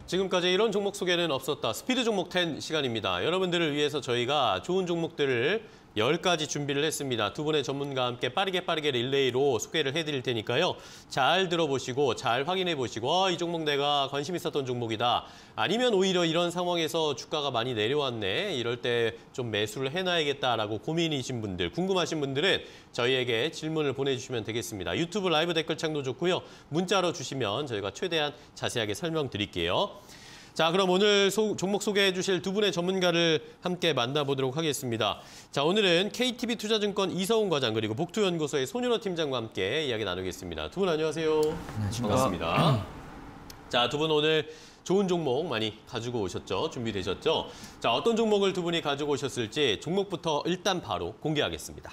지금까지 이런 종목 소개는 없었다. 스피드 종목 10 시간입니다. 여러분들을 위해서 저희가 좋은 종목들을 10가지 준비를 했습니다. 두 분의 전문가와 함께 빠르게 릴레이로 소개를 해드릴 테니까요. 잘 들어보시고 잘 확인해 보시고 이 종목 내가 관심 있었던 종목이다. 아니면 오히려 이런 상황에서 주가가 많이 내려왔네. 이럴 때 좀 매수를 해놔야겠다라고 고민이신 분들, 궁금하신 분들은 저희에게 질문을 보내주시면 되겠습니다. 유튜브 라이브 댓글창도 좋고요. 문자로 주시면 저희가 최대한 자세하게 설명드릴게요. 자, 그럼 오늘 종목 소개해 주실 두 분의 전문가를 함께 만나보도록 하겠습니다. 자, 오늘은 KTB투자증권 이서훈 과장 그리고 복투연구소의 손윤호 팀장과 함께 이야기 나누겠습니다. 두 분 안녕하세요. 반갑습니다. 자, 두 분 오늘 좋은 종목 많이 가지고 오셨죠? 준비되셨죠? 자, 어떤 종목을 두 분이 가지고 오셨을지 종목부터 일단 바로 공개하겠습니다.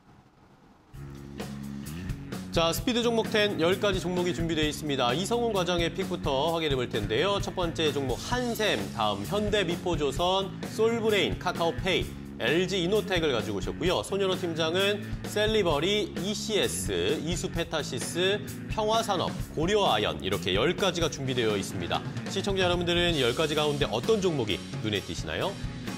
자, 스피드 종목 10, 10가지 종목이 준비되어 있습니다. 이성훈 과장의 픽부터 확인해 볼 텐데요. 첫 번째 종목 한샘, 다음 현대미포조선, 솔브레인, 카카오페이, LG이노텍을 가지고 오셨고요. 손윤호 팀장은 셀리버리, ECS, 이수페타시스, 평화산업, 고려아연 이렇게 10가지가 준비되어 있습니다. 시청자 여러분들은 이 10가지 가운데 어떤 종목이 눈에 띄시나요?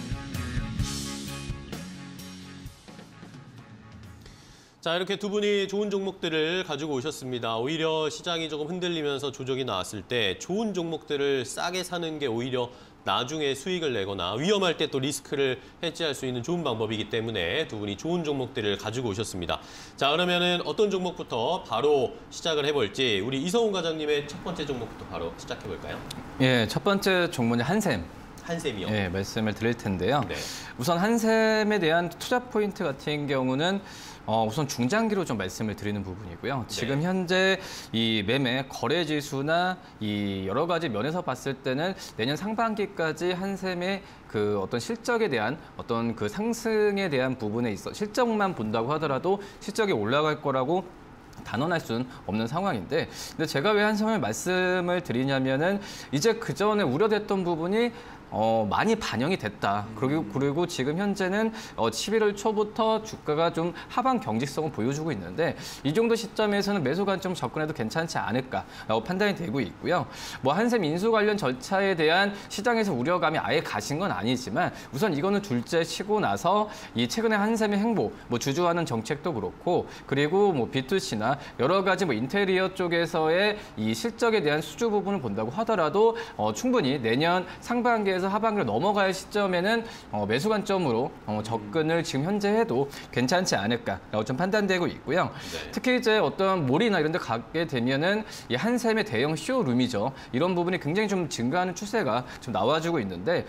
자, 이렇게 두 분이 좋은 종목들을 가지고 오셨습니다. 오히려 시장이 조금 흔들리면서 조정이 나왔을 때 좋은 종목들을 싸게 사는 게 오히려 나중에 수익을 내거나 위험할 때 또 리스크를 해지할 수 있는 좋은 방법이기 때문에 두 분이 좋은 종목들을 가지고 오셨습니다. 자, 그러면은 어떤 종목부터 바로 시작을 해볼지 우리 이성훈 과장님의 첫 번째 종목부터 바로 시작해볼까요? 예, 첫 번째 종목은 한샘. 한샘이요? 예, 말씀을 드릴 텐데요. 네. 우선 한샘에 대한 투자 포인트 같은 경우는 우선 중장기로 좀 말씀을 드리는 부분이고요. 지금 현재 이 매매 거래 지수나 이 여러 가지 면에서 봤을 때는 내년 상반기까지 한샘의 그 어떤 실적에 대한 어떤 그 상승에 대한 부분에 있어 실적만 본다고 하더라도 실적이 올라갈 거라고 단언할 수는 없는 상황인데, 근데 제가 왜 한샘을 말씀을 드리냐면은 이제 그 전에 우려됐던 부분이 많이 반영이 됐다. 그리고 지금 현재는 11월 초부터 주가가 좀 하방 경직성을 보여주고 있는데 이 정도 시점에서는 매수 관점 접근해도 괜찮지 않을까라고 판단이 되고 있고요. 뭐 한샘 인수 관련 절차에 대한 시장에서 우려감이 아예 가신 건 아니지만 우선 이거는 둘째 치고 나서 이 최근에 한샘의 행보, 뭐 주주하는 정책도 그렇고 그리고 뭐 B2C나 여러 가지 뭐 인테리어 쪽에서의 이 실적에 대한 수주 부분을 본다고 하더라도 충분히 내년 상반기에 하반기로 넘어갈 시점에는 매수 관점으로 접근을 지금 현재 해도 괜찮지 않을까라고 좀 판단되고 있고요. 네. 특히 이제 어떤 몰이나 이런 데 가게 되면은 이 한샘의 대형 쇼룸이죠. 이런 부분이 굉장히 좀 증가하는 추세가 좀 나와주고 있는데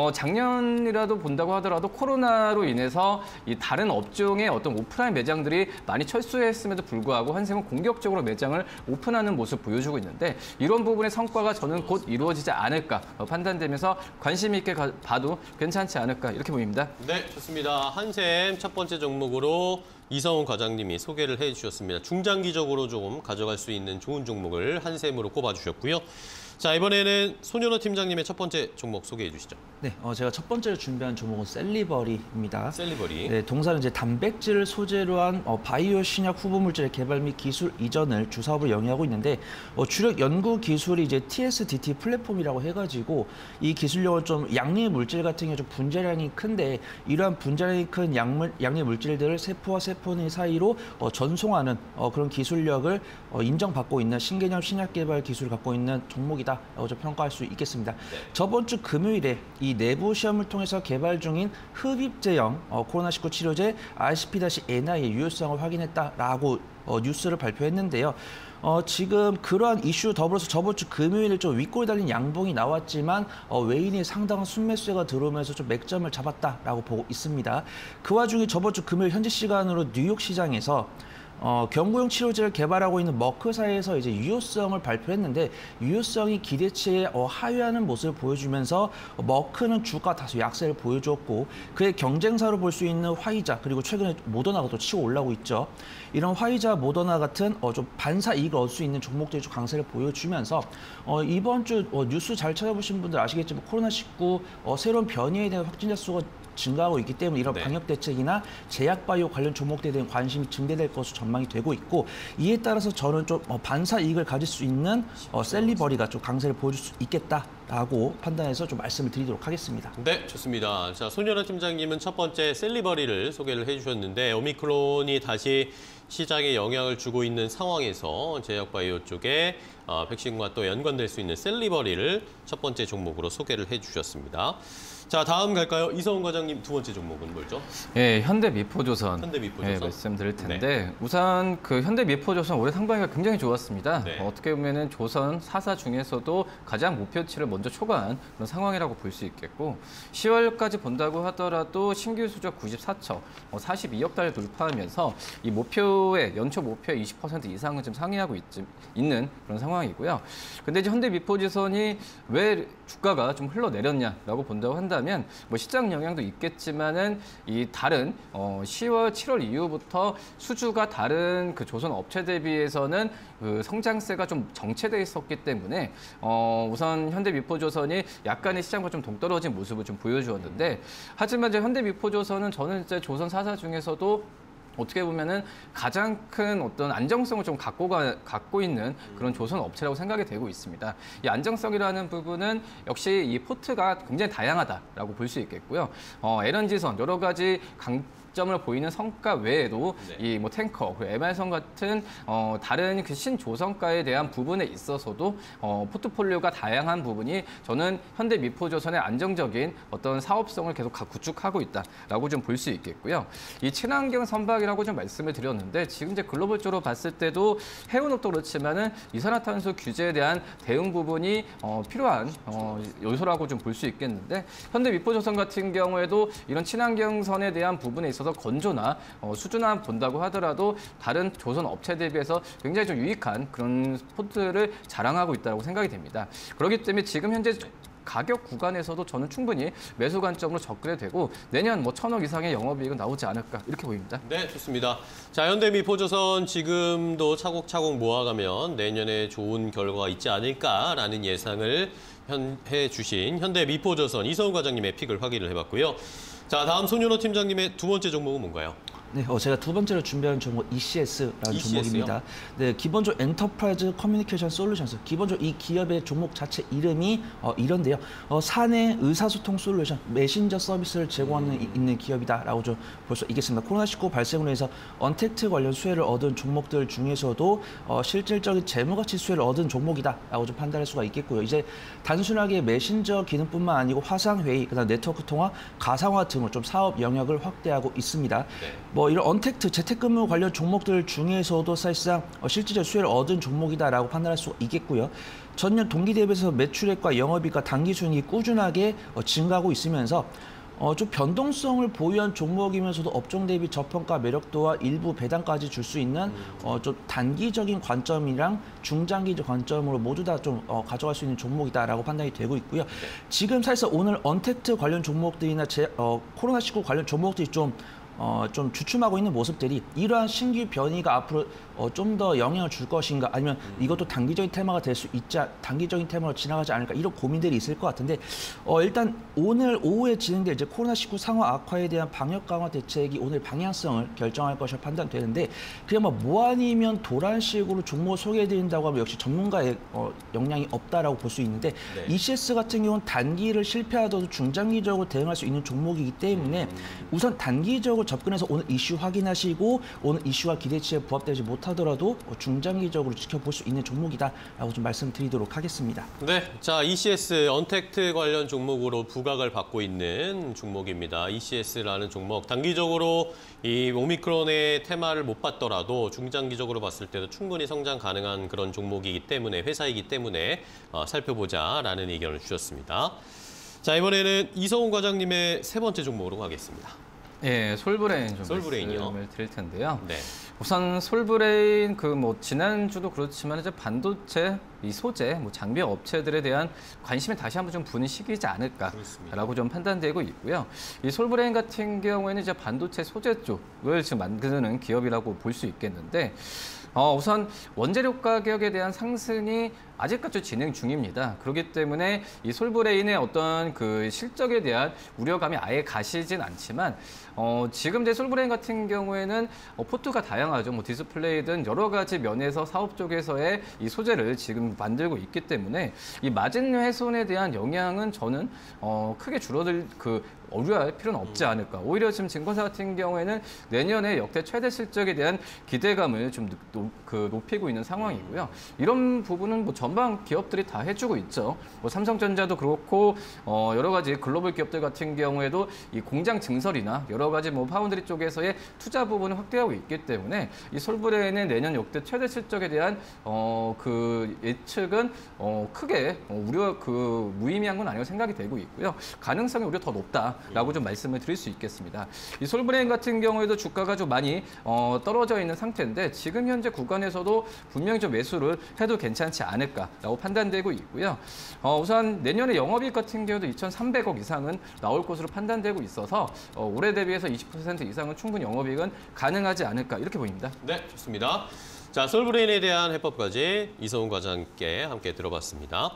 작년이라도 본다고 하더라도 코로나로 인해서 이 다른 업종의 어떤 오프라인 매장들이 많이 철수했음에도 불구하고 한샘은 공격적으로 매장을 오픈하는 모습 보여주고 있는데 이런 부분의 성과가 저는 곧 이루어지지 않을까 판단되면서 관심 있게 봐도 괜찮지 않을까 이렇게 보입니다. 네, 좋습니다. 한샘 첫 번째 종목으로 이성훈 과장님이 소개를 해주셨습니다. 중장기적으로 좀 가져갈 수 있는 좋은 종목을 한샘으로 꼽아주셨고요. 자, 이번에는 손윤호 팀장님의 첫 번째 종목 소개해 주시죠. 네, 제가 첫 번째로 준비한 종목은 셀리버리입니다. 셀리버리. 네, 동사는 이제 단백질을 소재로 한 바이오 신약 후보 물질의 개발 및 기술 이전을 주사업으로 영위하고 있는데 주력 연구 기술이 이제 TSDT 플랫폼이라고 해가지고 이 기술력은 좀 양리 물질 같은 경우 좀 분자량이 큰데 이러한 분자량이 큰 양리 물질들을 세포와 세포 사이로 전송하는 그런 기술력을 인정받고 있는 신개념 신약 개발 기술을 갖고 있는 종목이다. 라고 평가할 수 있겠습니다. 네. 저번 주 금요일에 이 내부 시험을 통해서 개발 중인 흡입제형 코로나19 치료제 RCP-NI의 유효성을 확인했다라고 뉴스를 발표했는데요. 지금 그러한 이슈 더불어서 저번 주 금요일에 좀 윗골 달린 양봉이 나왔지만 외인이 상당한 순매수가 들어오면서 좀 맥점을 잡았다라고 보고 있습니다. 그 와중에 저번 주 금요일 현지 시간으로 뉴욕 시장에서 경구용 치료제를 개발하고 있는 머크사에서 이제 유효성을 발표했는데 유효성이 기대치에 하회하는 모습을 보여주면서 머크는 주가 다소 약세를 보여줬고 그의 경쟁사로 볼 수 있는 화이자 그리고 최근에 모더나가 또 치고 올라오고 있죠. 이런 화이자, 모더나 같은 좀 반사 이익을 얻을 수 있는 종목들이 좀 강세를 보여주면서 이번 주 뉴스 잘 찾아보신 분들 아시겠지만 코로나19 새로운 변이에 대한 확진자 수가 증가하고 있기 때문에 이런 네. 방역 대책이나 제약 바이오 관련 종목들에 대한 관심이 증대될 것으로 전망이 되고 있고 이에 따라서 저는 좀 반사 이익을 가질 수 있는 셀리버리가 좀 강세를 보여줄 수 있겠다라고 판단해서 좀 말씀을 드리도록 하겠습니다. 네, 좋습니다. 자, 손연아 팀장님은 첫 번째 셀리버리를 소개를 해주셨는데 오미크론이 다시 시장에 영향을 주고 있는 상황에서 제약바이오 쪽에 백신과 또 연관될 수 있는 셀리버리를 첫 번째 종목으로 소개를 해주셨습니다. 자, 다음 갈까요? 이성훈 과장님 두 번째 종목은 뭐죠? 예, 현대미포조선. 현대미포조선. 예, 말씀드릴 텐데 우선 그 현대미포조선 올해 상반기가 굉장히 좋았습니다. 네. 어떻게 보면은 조선 4사 중에서도 가장 목표치를 먼저 초과한 그런 상황이라고 볼 수 있겠고 10월까지 본다고 하더라도 신규 수적 94척, 42억 달러 돌파하면서 이 목표의 연초 목표의 20% 이상은 좀 상회하고 있는 그런 상황이고요. 근데 이제 현대미포조선이 왜 주가가 좀 흘러내렸냐라고 본다고 한다면 뭐 시장 영향도 있겠지만은 이 다른 10월, 7월 이후부터 수주가 다른 그 조선 업체 대비해서는 그 성장세가 좀 정체돼 있었기 때문에 우선 현대미포조선이 약간의 시장과 좀 동떨어진 모습을 좀 보여주었는데 하지만 이제 현대미포조선은 저는 이제 조선 4사 중에서도 어떻게 보면은 가장 큰 어떤 안정성을 좀 갖고 있는 그런 조선 업체라고 생각이 되고 있습니다. 이 안정성이라는 부분은 역시 이 포트가 굉장히 다양하다라고 볼 수 있겠고요. LNG선 여러 가지 장점을 보이는 성과 외에도 이 뭐 탱커, 그리고 MR선 같은 다른 그 신조선가에 대한 부분에 있어서도 포트폴리오가 다양한 부분이 저는 현대미포조선의 안정적인 어떤 사업성을 계속 구축하고 있다라고 좀 볼 수 있겠고요. 이 친환경 선박이라고 좀 말씀을 드렸는데 지금 이제 글로벌적으로 봤을 때도 해운업도 그렇지만은 이산화탄소 규제에 대한 대응 부분이 필요한 요소라고 좀 볼 수 있겠는데 현대미포조선 같은 경우에도 이런 친환경선에 대한 부분에 있어서 건조나 수주나 본다고 하더라도 다른 조선 업체 대비해서 굉장히 좀 유익한 그런 포트를 자랑하고 있다고 생각이 됩니다. 그렇기 때문에 지금 현재 가격 구간에서도 저는 충분히 매수 관점으로 접근해도 되고 내년 뭐 1,000억 이상의 영업이익은 나오지 않을까 이렇게 보입니다. 네, 좋습니다. 자, 현대미포조선 지금도 차곡차곡 모아가면 내년에 좋은 결과가 있지 않을까라는 예상을 해주신 현대미포조선 이성훈 과장님의 픽을 확인을 해봤고요. 자, 다음 손윤호 팀장님의 두 번째 종목은 뭔가요? 네, 제가 두 번째로 준비한 종목 ECS라는 ECS 요? 종목입니다. 네, 기본적으로 엔터프라이즈 커뮤니케이션 솔루션스. 기본적으로 이 기업의 종목 자체 이름이 이런데요. 사내 의사소통 솔루션, 메신저 서비스를 제공하는 있는 기업이다라고 좀 볼 수 있겠습니다. 코로나19 발생으로 해서 언택트 관련 수혜를 얻은 종목들 중에서도 실질적인 재무가치 수혜를 얻은 종목이다라고 좀 판단할 수가 있겠고요. 이제 단순하게 메신저 기능뿐만 아니고 화상회의, 그다음 네트워크 통화, 가상화 등으로 좀 사업 영역을 확대하고 있습니다. 네. 뭐 이런 언택트 재택근무 관련 종목들 중에서도 사실상 실질적 수혜를 얻은 종목이다라고 판단할 수 있겠고요. 전년 동기 대비해서 매출액과 영업이익과 단기 수익이 꾸준하게 증가하고 있으면서 좀 변동성을 보유한 종목이면서도 업종 대비 저평가 매력도와 일부 배당까지 줄 수 있는 좀 단기적인 관점이랑 중장기적 관점으로 모두 다 좀 가져갈 수 있는 종목이다라고 판단이 되고 있고요. 지금 사실상 오늘 언택트 관련 종목들이나 코로나19 관련 종목들이 좀 주춤하고 있는 모습들이 이러한 신규 변이가 앞으로 좀 더 영향을 줄 것인가 아니면 이것도 단기적인 테마가 될 수 단기적인 테마로 지나가지 않을까 이런 고민들이 있을 것 같은데 일단 오늘 오후에 진행될 이제 코로나19 상황 악화에 대한 방역 강화 대책이 오늘 방향성을 결정할 것으로 판단되는데 그냥 뭐 아니면 도란식으로 종목 소개해드린다고 하면 역시 전문가의 역량이 없다라고 볼 수 있는데 네. ECS 같은 경우는 단기를 실패하더라도 중장기적으로 대응할 수 있는 종목이기 때문에 우선 단기적으로 접근해서 오늘 이슈 확인하시고 오늘 이슈와 기대치에 부합되지 못하더라도 중장기적으로 지켜볼 수 있는 종목이다라고 좀 말씀드리도록 하겠습니다. 네, 자 ECS 언택트 관련 종목으로 부각을 받고 있는 종목입니다. ECS라는 종목 단기적으로 이 오미크론의 테마를 못 봤더라도 중장기적으로 봤을 때도 충분히 성장 가능한 그런 종목이기 때문에 회사이기 때문에 살펴보자라는 의견을 주셨습니다. 자 이번에는 이성훈 과장님의 세 번째 종목으로 가겠습니다. 예, 솔브레인 좀 솔브레인이요? 말씀을 드릴 텐데요. 네. 우선 솔브레인 그 뭐 지난주도 그렇지만 이제 반도체 이 소재 뭐 장비 업체들에 대한 관심이 다시 한번 좀 부는 시기이지 않을까라고 좀 판단되고 있고요. 이 솔브레인 같은 경우에는 이제 반도체 소재 쪽을 지금 만드는 기업이라고 볼 수 있겠는데 우선 원재료 가격에 대한 상승이 아직까지 진행 중입니다. 그렇기 때문에 이 솔브레인의 어떤 그 실적에 대한 우려감이 아예 가시진 않지만 지금 제 솔브레인 같은 경우에는 포트가 다양하죠. 뭐 디스플레이든 여러 가지 면에서 사업 쪽에서의 이 소재를 지금 만들고 있기 때문에 이 마진 훼손에 대한 영향은 저는 크게 줄어들 우려할 필요는 없지 않을까. 오히려 지금 증권사 같은 경우에는 내년에 역대 최대 실적에 대한 기대감을 좀 높이고 있는 상황이고요. 이런 부분은 뭐 전방 기업들이 다 해주고 있죠. 뭐 삼성전자도 그렇고 여러 가지 글로벌 기업들 같은 경우에도 이 공장 증설이나 여러 가지 뭐 파운드리 쪽에서의 투자 부분을 확대하고 있기 때문에 이 솔브레인의 내년 역대 최대 실적에 대한 그 예측은 크게 무의미한 건 아니라고 생각이 되고 있고요. 가능성이 오히려 더 높다라고 좀 말씀을 드릴 수 있겠습니다. 이 솔브레인 같은 경우에도 주가가 좀 많이 떨어져 있는 상태인데 지금 현재 구간에서도 분명히 좀 매수를 해도 괜찮지 않을까라고 판단되고 있고요. 우선 내년에 영업이익 같은 경우도 2,300억 이상은 나올 것으로 판단되고 있어서 올해 대비해서 20% 이상은 충분히 영업이익은 가능하지 않을까 이렇게 보입니다. 네, 좋습니다. 자, 솔브레인에 대한 해법까지 이성훈 과장님께 함께 들어봤습니다.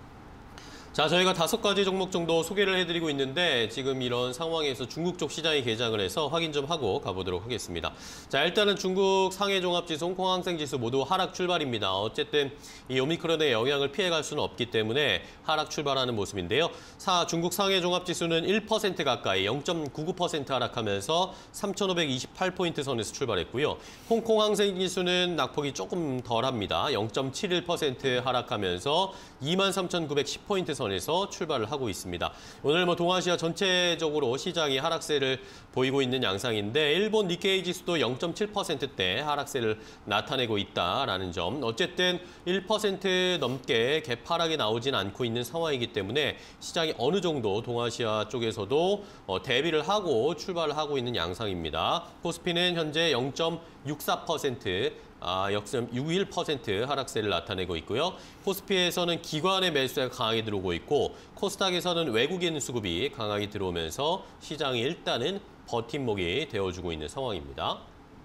자, 저희가 5가지 종목 정도 소개를 해드리고 있는데 지금 이런 상황에서 중국 쪽 시장이 개장을 해서 확인 좀 하고 가보도록 하겠습니다. 자, 일단은 중국 상해종합지수, 홍콩항생지수 모두 하락 출발입니다. 어쨌든 이 오미크론의 영향을 피해갈 수는 없기 때문에 하락 출발하는 모습인데요. 중국 상해종합지수는 1% 가까이 0.99% 하락하면서 3,528포인트 선에서 출발했고요. 홍콩항생지수는 낙폭이 조금 덜합니다. 0.71% 하락하면서 23,910포인트 선에서 출발을 하고 있습니다. 오늘 뭐 동아시아 전체적으로 시장이 하락세를 보이고 있는 양상인데 일본 니케이 지수도 0.7%대 하락세를 나타내고 있다라는 점. 어쨌든 1% 넘게 갭 하락이 나오진 않고 있는 상황이기 때문에 시장이 어느 정도 동아시아 쪽에서도 대비를 하고 출발을 하고 있는 양상입니다. 코스피는 현재 0.64%, 역시 61% 하락세를 나타내고 있고요. 코스피에서는 기관의 매수가 강하게 들어오고 있고 코스닥에서는 외국인 수급이 강하게 들어오면서 시장이 일단은 버팀목이 되어주고 있는 상황입니다.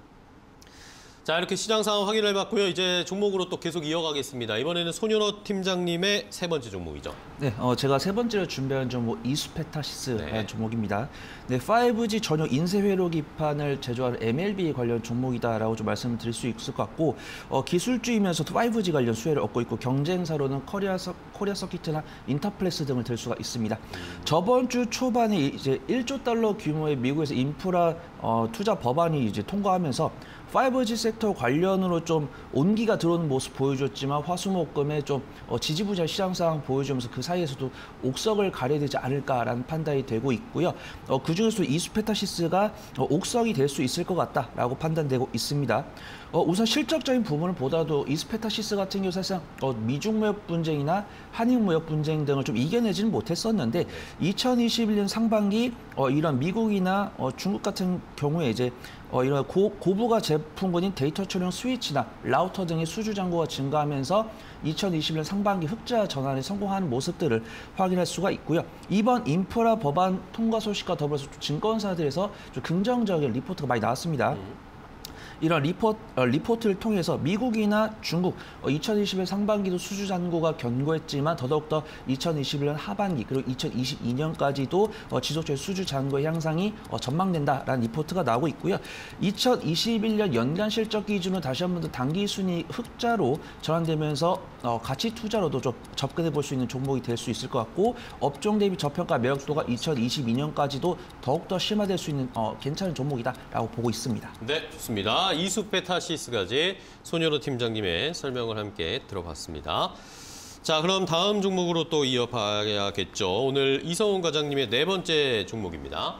자, 이렇게 시장 상황 확인을 해봤고요. 이제 종목으로 또 계속 이어가겠습니다. 이번에는 손윤호 팀장님의 3번째 종목이죠. 네, 제가 3번째로 준비한 종목 이수페타시스 네. 종목입니다. 네, 5G 전용 인쇄 회로 기판을 제조하는 MLB 관련 종목이다라고 좀 말씀을 드릴 수 있을 것 같고 기술주이면서도 5G 관련 수혜를 얻고 있고 경쟁사로는 코리아 서킷이나 인터플렉스 등을 들 수가 있습니다. 저번 주 초반에 이제 1조 달러 규모의 미국에서 인프라 투자 법안이 이제 통과하면서 5G 섹터 관련으로 좀 온기가 들어오는 모습 보여줬지만 화수목금에 좀 지지부진한 시장 상황 보여주면서 그 사이에서도 옥석을 가려야 되지 않을까라는 판단이 되고 있고요. 그중에서도 이수페타시스가 옥석이 될 수 있을 것 같다라고 판단되고 있습니다. 우선 실적적인 부분을 보다도 이수페타시스 같은 경우 사실상 미중 무역 분쟁이나 한일 무역 분쟁 등을 좀 이겨내지는 못했었는데 2021년 상반기 이런 미국이나 중국 같은 경우에 이제 이런 고부가 제품군인 데이터 처리용 스위치나 라우터 등의 수주 잔고가 증가하면서 2021년 상반기 흑자 전환에 성공하는 모습들을 확인할 수가 있고요. 이번 인프라 법안 통과 소식과 더불어서 증권사들에서 좀 긍정적인 리포트가 많이 나왔습니다. 이런 리포트를 통해서 미국이나 중국 2021년 상반기도 수주 잔고가 견고했지만 더더욱더 2021년 하반기 그리고 2022년까지도 지속적인 수주 잔고의 향상이 전망된다라는 리포트가 나오고 있고요. 2021년 연간 실적 기준으로 다시 한 번 더 단기 순이익 흑자로 전환되면서 가치 투자로도 좀 접근해 볼 수 있는 종목이 될 수 있을 것 같고 업종 대비 저평가 매력도가 2022년까지도 더욱더 심화될 수 있는 괜찮은 종목이다라고 보고 있습니다. 네, 좋습니다. 이수페타시스까지 손윤호 팀장님의 설명을 함께 들어봤습니다. 자, 그럼 다음 종목으로 또 이어봐야겠죠. 오늘 이성훈 과장님의 4번째 종목입니다.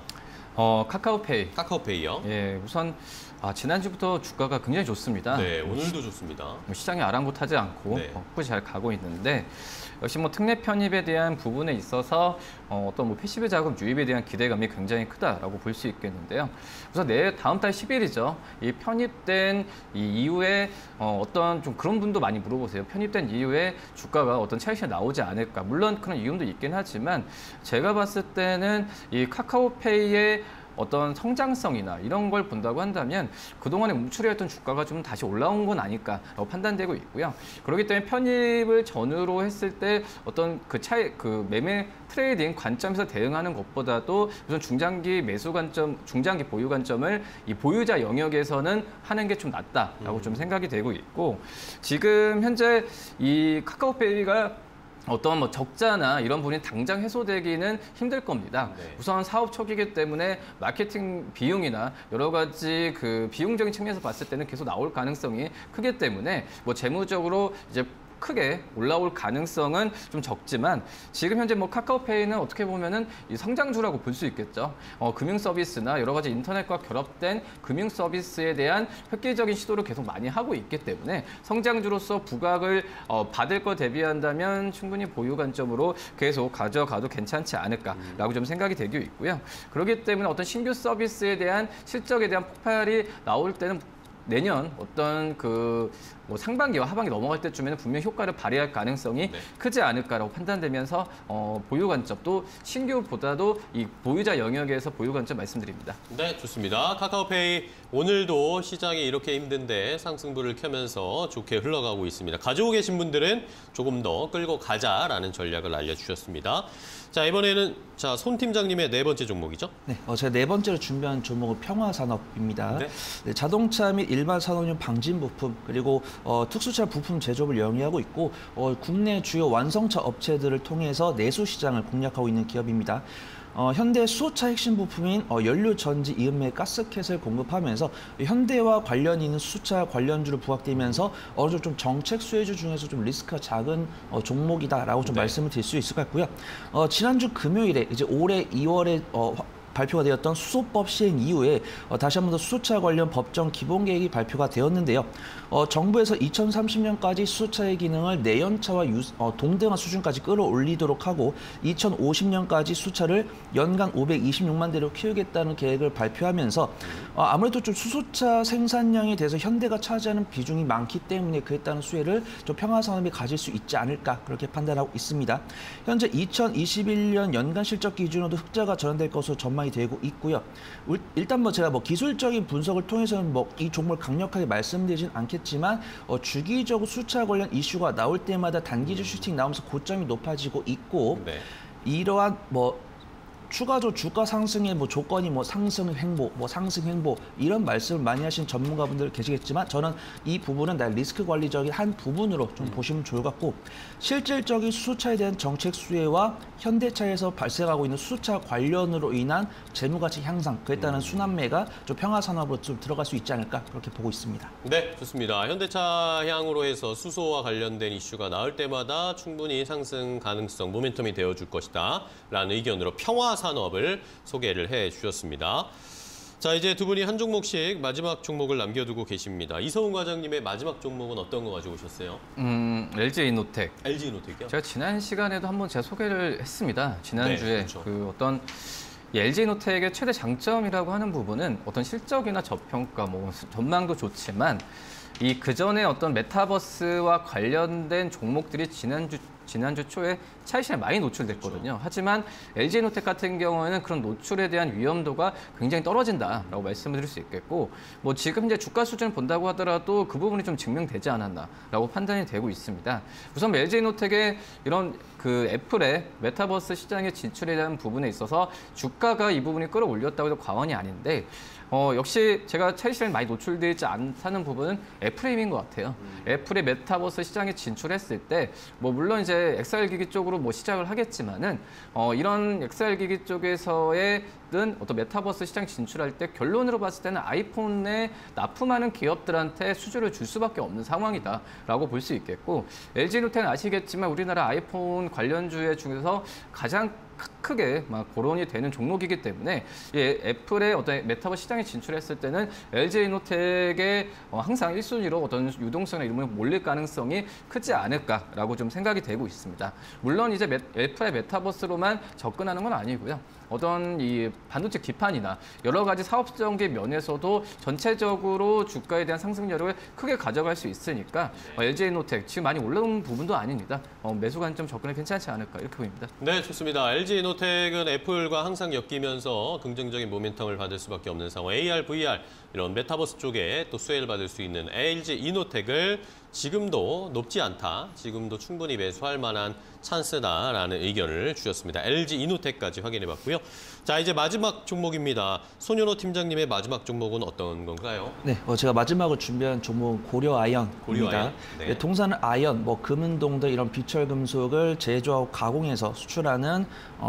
카카오페이. 카카오페이요. 예, 우선 지난주부터 주가가 굉장히 좋습니다. 네, 오늘도 좋습니다. 시장이 아랑곳하지 않고 네. 꾸준히 잘 가고 있는데 역시 뭐 특례 편입에 대한 부분에 있어서 어떤 뭐 패시브 자금 유입에 대한 기대감이 굉장히 크다라고 볼 수 있겠는데요. 우선 다음 달 10일이죠. 이 편입된 이 이후에 어떤 좀 그런 분도 많이 물어보세요. 편입된 이후에 주가가 어떤 차익이 나오지 않을까. 물론 그런 이유도 있긴 하지만 제가 봤을 때는 이 카카오페이의 어떤 성장성이나 이런 걸 본다고 한다면 그동안에 움츠려있던 주가가 좀 다시 올라온 건 아닐까라고 판단되고 있고요. 그렇기 때문에 편입을 전후로 했을 때 어떤 그 매매 트레이딩 관점에서 대응하는 것보다도 우선 중장기 매수 관점, 중장기 보유 관점을 이 보유자 영역에서는 하는 게 좀 낫다라고 좀 생각이 되고 있고, 지금 현재 이 카카오페이가 어떤 뭐 적자나 이런 부분이 당장 해소되기는 힘들 겁니다. 네. 우선 사업 초기이기 때문에 마케팅 비용이나 여러 가지 그 비용적인 측면에서 봤을 때는 계속 나올 가능성이 크기 때문에 뭐 재무적으로 이제 크게 올라올 가능성은 좀 적지만, 지금 현재 뭐 카카오페이는 어떻게 보면은 이 성장주라고 볼 수 있겠죠. 금융 서비스나 여러 가지 인터넷과 결합된 금융 서비스에 대한 획기적인 시도를 계속 많이 하고 있기 때문에 성장주로서 부각을 받을 거 대비한다면 충분히 보유 관점으로 계속 가져가도 괜찮지 않을까라고 좀 생각이 되고 있고요. 그렇기 때문에 어떤 신규 서비스에 대한 실적에 대한 폭발이 나올 때는 내년 어떤 그 뭐 상반기와 하반기 넘어갈 때쯤에는 분명 효과를 발휘할 가능성이 크지 않을까라고 판단되면서 보유 관점도 신규보다도 이 보유자 영역에서 보유 관점 말씀드립니다. 네, 좋습니다. 카카오페이 오늘도 시장이 이렇게 힘든데 상승불을 켜면서 좋게 흘러가고 있습니다. 가지고 계신 분들은 조금 더 끌고 가자라는 전략을 알려주셨습니다. 자, 이번에는 손 팀장님의 네 번째 종목이죠? 네, 제가 네 번째로 준비한 종목은 평화산업입니다. 네. 네, 자동차 및 일반 산업용 방진 부품, 그리고 특수차 부품 제조업을 영위하고 있고, 국내 주요 완성차 업체들을 통해서 내수 시장을 공략하고 있는 기업입니다. 현대 수소차 핵심 부품인 연료 전지 이음매 가스켓을 공급하면서 현대와 관련이 있는 수소차 관련주로 부각되면서 어느 정도 좀 정책 수혜주 중에서 좀 리스크가 작은 종목이다라고 좀 말씀을 드릴 수 있을 것 같고요. 지난주 금요일에 이제 올해 2월에 발표가 되었던 수소법 시행 이후에 다시 한 번 더 수소차 관련 법정 기본 계획이 발표가 되었는데요. 정부에서 2030년까지 수소차의 기능을 내연차와 동등한 수준까지 끌어올리도록 하고 2050년까지 수소차를 연간 526만 대로 키우겠다는 계획을 발표하면서 아무래도 좀 수소차 생산량에 대해서 현대가 차지하는 비중이 많기 때문에 그에 따른 수혜를 좀 평화산업이 가질 수 있지 않을까 그렇게 판단하고 있습니다. 현재 2021년 연간 실적 기준으로도 흑자가 전환될 것으로 전망이 되고 있고요. 일단 제가 기술적인 분석을 통해서는 이 종목을 강력하게 말씀드리진 않겠지만 주기적으로 수차 관련 이슈가 나올 때마다 단기적 슈팅 나오면서 고점이 높아지고 있고, 이러한 추가적으로 주가 상승의 조건이 상승 횡보 이런 말씀을 많이 하신 전문가분들 계시겠지만, 저는 이 부분은 리스크 관리적인 한 부분으로 좀 보시면 좋을 것 같고, 실질적인 수소차에 대한 정책 수혜와 현대차에서 발생하고 있는 수소차 관련으로 인한 재무가치 향상, 그에 따른 순환매가 좀 평화산업으로 좀 들어갈 수 있지 않을까 그렇게 보고 있습니다. 네, 좋습니다. 현대차 향으로 해서 수소와 관련된 이슈가 나올 때마다 충분히 상승 가능성, 모멘텀이 되어줄 것이다 라는 의견으로 평화산업을 소개를 해주셨습니다. 자, 이제 두 분이 한 종목씩 마지막 종목을 남겨두고 계십니다. 이성훈 과장님의 마지막 종목은 어떤 거 가지고 오셨어요? LG이노텍. LG이노텍이요? 제가 지난 시간에도 한번 제가 소개를 했습니다. 지난주에 네, 그렇죠. 그 어떤 LG이노텍의 최대 장점이라고 하는 부분은 어떤 실적이나 저평가, 전망도 좋지만 이 그전에 어떤 메타버스와 관련된 종목들이 지난주 초에 차익 실현에 많이 노출됐거든요. 그렇죠. 하지만 LG이노텍 같은 경우에는 그런 노출에 대한 위험도가 굉장히 떨어진다라고 말씀을 드릴 수 있겠고, 지금 이제 주가 수준을 본다고 하더라도 그 부분이 좀 증명되지 않았나라고 판단이 되고 있습니다. 우선 LG이노텍의 이런 그 애플의 메타버스 시장에 진출에 대한 부분에 있어서 주가가 이 부분이 끌어올렸다고 해도 과언이 아닌데, 역시 제가 차익 실현에 많이 노출되지 않다는 부분은 애플의 힘인 것 같아요. 애플의 메타버스 시장에 진출했을 때, 물론 이제 XR 기기 쪽으로 시작을 하겠지만은, 이런 XR 기기 쪽에서의 어떤 메타버스 시장 진출할 때 결론으로 봤을 때는 아이폰에 납품하는 기업들한테 수주를 줄 수밖에 없는 상황이다라고 볼 수 있겠고, LG이노텍은 아시겠지만 우리나라 아이폰 관련주의 중에서 가장 크게 거론이 되는 종목이기 때문에 애플의 어떤 메타버스 시장에 진출했을 때는 LG이노텍의 항상 1순위로 어떤 유동성이나 이런 부분이 몰릴 가능성이 크지 않을까라고 좀 생각이 되고 있습니다. 물론 이제 애플의 메타버스로만 접근하는 건 아니고요. 어떤 이 반도체 기판이나 여러 가지 사업 전개 면에서도 전체적으로 주가에 대한 상승률을 크게 가져갈 수 있으니까 LG이노텍 지금 많이 올라온 부분도 아닙니다. 매수 관점 접근이 괜찮지 않을까 이렇게 보입니다. 네, 좋습니다. LG LG이노텍은 애플과 항상 엮이면서 긍정적인 모멘텀을 받을 수밖에 없는 상황. AR, VR 이런 메타버스 쪽에 또 수혜를 받을 수 있는 LG이노텍을 지금도 높지 않다. 지금도 충분히 매수할 만한 찬스다라는 의견을 주셨습니다. LG이노텍까지 확인해봤고요. 자, 이제 마지막 종목입니다. 손현호 팀장님의 마지막 종목은 어떤 건가요? 네, 제가 마지막으로 준비한 종목은 고려아연입니다. 고려아연, 네. 네, 동사는 아연, 금은동 등 이런 비철금속을 제조하고 가공해서 수출하는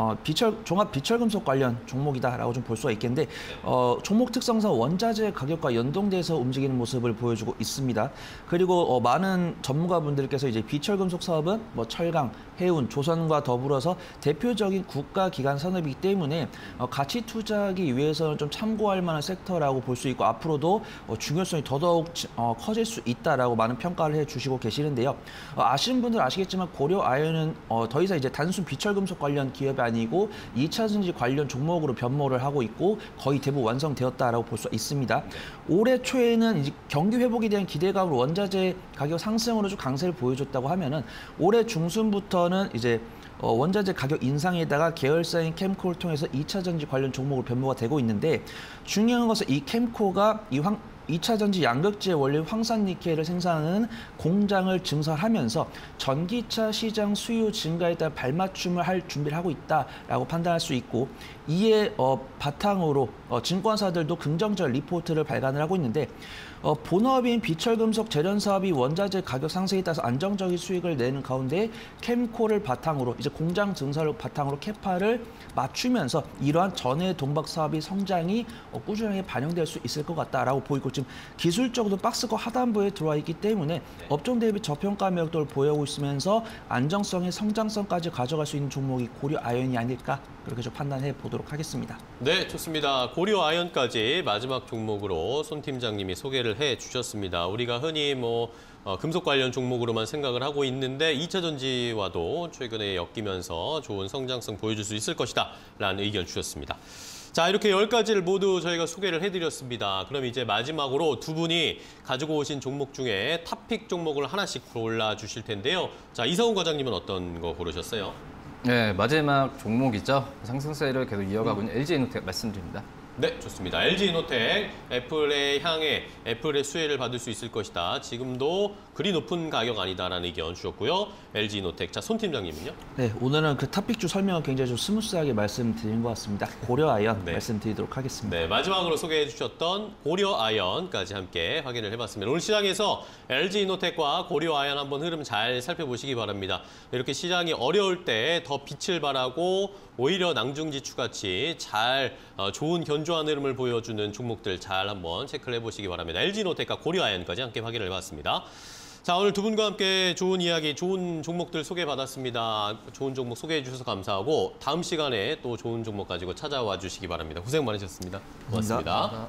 종합 비철금속 관련 종목이다라고 좀 볼 수가 있겠는데 종목 특성상 원자재 가격과 연동돼서 움직이는 모습을 보여주고 있습니다. 그리고 많은 전문가분들께서 이제 비철금속 사업은 철강, 해운, 조선과 더불어서 대표적인 국가기관 산업이기 때문에 가치 투자하기 위해서는 좀 참고할 만한 섹터라고 볼 수 있고 앞으로도 중요성이 더더욱 커질 수 있다라고 많은 평가를 해주시고 계시는데요. 아시는 분들 아시겠지만 고려아연은 더 이상 이제 단순 비철금속 관련 기업이 아니고 2차 전지 관련 종목으로 변모를 하고 있고 거의 대부분 완성되었다라고 볼 수 있습니다. 올해 초에는 이제 경기 회복에 대한 기대감으로 원자재 가격 상승으로 좀 강세를 보여줬다고 하면은 올해 중순부터는 이제 원자재 가격 인상에다가 계열사인 캠코를 통해서 2차 전지 관련 종목으로 변모가 되고 있는데 중요한 것은 이 캠코가 2차 전지 양극재 원료 황산니켈을 생산하는 공장을 증설하면서 전기차 시장 수요 증가에 따라 발맞춤을 할 준비를 하고 있다라고 판단할 수 있고 이에 바탕으로 증권사들도 긍정적 리포트를 발간을 하고 있는데 본업인 비철금속 재련 사업이 원자재 가격 상승에 따라서 안정적인 수익을 내는 가운데 캠코를 바탕으로 이제 공장 증설을 바탕으로 캐파를 맞추면서 이러한 전해 동박 사업이 성장이 꾸준하게 반영될 수 있을 것 같다라고 보이고 지금 기술적으로 박스권 하단부에 들어와 있기 때문에 업종 대비 저평가 매력도를 보여오고 있으면서 안정성의 성장성까지 가져갈 수 있는 종목이 고려아연이 아닐까 그렇게 좀 판단해 보도록 하겠습니다. 네, 좋습니다. 고려아연까지 마지막 종목으로 손 팀장님이 소개를 해주셨습니다. 우리가 흔히 금속 관련 종목으로만 생각을 하고 있는데 2차 전지와도 최근에 엮이면서 좋은 성장성 보여줄 수 있을 것이다 라는 의견 주셨습니다. 자, 이렇게 10가지를 모두 저희가 소개를 해드렸습니다. 그럼 이제 마지막으로 두 분이 가지고 오신 종목 중에 탑픽 종목을 하나씩 골라주실 텐데요. 자, 이성훈 과장님은 어떤 거 고르셨어요? 네, 마지막 종목이죠. 상승세를 계속 이어가고 있는 LG이노텍 말씀드립니다. 네, 좋습니다. LG이노텍, 애플의 수혜를 받을 수 있을 것이다. 지금도 그리 높은 가격 아니다라는 의견 주셨고요. LG이노텍. 자, 손 팀장님은요? 네, 오늘은 그 탑픽주 설명을 굉장히 좀 스무스하게 말씀드린 것 같습니다. 고려아연 네. 말씀드리도록 하겠습니다. 네, 마지막으로 소개해 주셨던 고려아연까지 함께 확인을 해봤습니다. 오늘 시장에서 LG이노텍과 고려아연 한번 흐름 잘 살펴보시기 바랍니다. 이렇게 시장이 어려울 때 더 빛을 발하고 오히려 낭중지추같이 잘 좋은 견조한 흐름을 보여주는 종목들 잘 한번 체크를 해보시기 바랍니다. LG이노텍과 고려아연까지 함께 확인을 해봤습니다. 자, 오늘 두 분과 함께 좋은 이야기, 좋은 종목들 소개받았습니다. 좋은 종목 소개해 주셔서 감사하고 다음 시간에 또 좋은 종목 가지고 찾아와 주시기 바랍니다. 고생 많으셨습니다. 고맙습니다. 감사합니다.